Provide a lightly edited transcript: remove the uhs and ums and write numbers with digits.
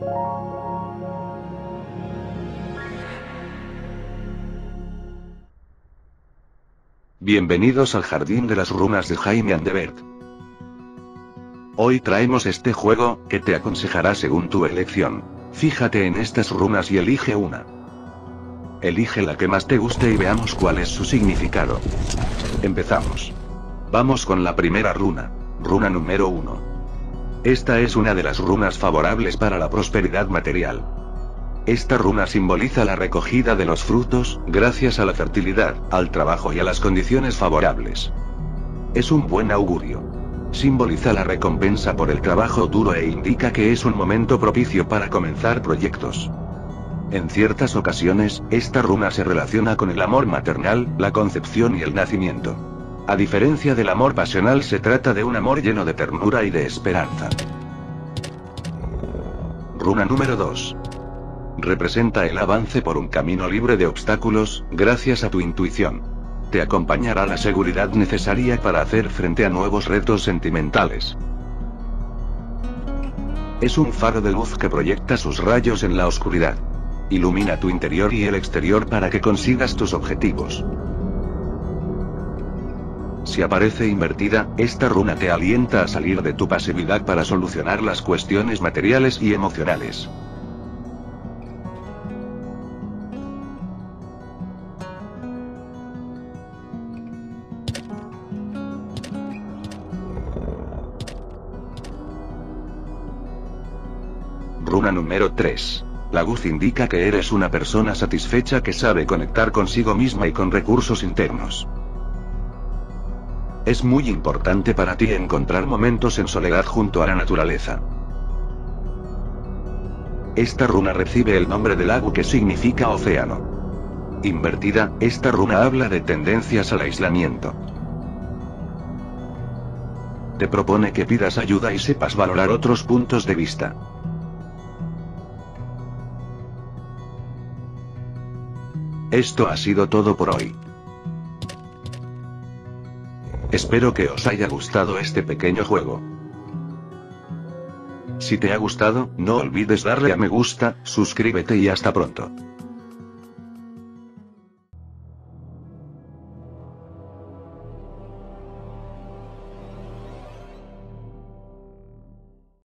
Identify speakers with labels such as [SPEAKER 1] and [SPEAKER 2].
[SPEAKER 1] Bienvenidos al Jardín de las Runas de Jaime Andebert. Hoy traemos este juego, que te aconsejará según tu elección. Fíjate en estas runas y elige una. Elige la que más te guste y veamos cuál es su significado. Empezamos. Vamos con la primera runa. Runa número 1. Esta es una de las runas favorables para la prosperidad material. Esta runa simboliza la recogida de los frutos, gracias a la fertilidad, al trabajo y a las condiciones favorables. Es un buen augurio. Simboliza la recompensa por el trabajo duro e indica que es un momento propicio para comenzar proyectos. En ciertas ocasiones, esta runa se relaciona con el amor maternal, la concepción y el nacimiento. A diferencia del amor pasional, se trata de un amor lleno de ternura y de esperanza. Runa número 2. Representa el avance por un camino libre de obstáculos, gracias a tu intuición. Te acompañará la seguridad necesaria para hacer frente a nuevos retos sentimentales. Es un faro de luz que proyecta sus rayos en la oscuridad. Ilumina tu interior y el exterior para que consigas tus objetivos. Si aparece invertida, esta runa te alienta a salir de tu pasividad para solucionar las cuestiones materiales y emocionales. Runa número 3. La luz indica que eres una persona satisfecha que sabe conectar consigo misma y con recursos internos. Es muy importante para ti encontrar momentos en soledad junto a la naturaleza. Esta runa recibe el nombre de lago, que significa océano. Invertida, esta runa habla de tendencias al aislamiento. Te propone que pidas ayuda y sepas valorar otros puntos de vista. Esto ha sido todo por hoy. Espero que os haya gustado este pequeño juego. Si te ha gustado, no olvides darle a me gusta, suscríbete y hasta pronto.